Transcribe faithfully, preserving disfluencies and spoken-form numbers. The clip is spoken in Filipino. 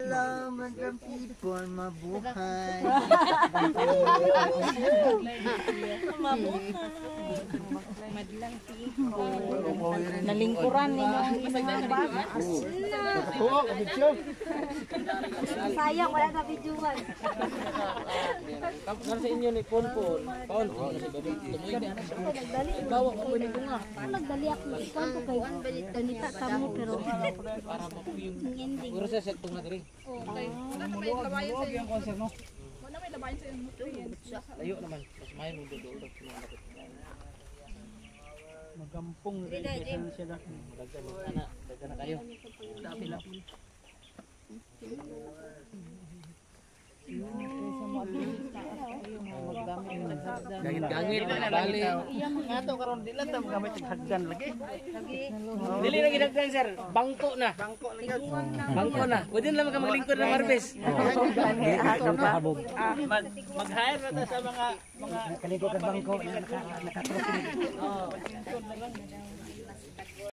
Salamat ang people, mabuhay. Madlang people. Nalingkuran ni mga bata. Sayang, wala na videoan. Kapag sa inyo ni Ponpon, paon ko na si Babi. Tumoy na. Bawa ko ba nito nga? Nagdali ako. Ikaw ko kay ganita tamo pero Para mapuyong. Puro sa set tong natiri. Okay. Wala na may labayan sa inyo. Wala may labayan sa inyo. Layo naman. Mas mayo mo dodo. Magampong rin sila. Dagdag na, dagdag na kayo. Lapi-lapi. Gangit-gangit, bali. Nga to karon di lang tam gamit ng hagdan lagi. Dili na ginagdan sir, bangko na. Bangko na yun. Bangko na. Pwede na lang maglingkod ng harvest. Mag-hire na ta sa mga mga Kaligod ang bangko na naka- nakatropi.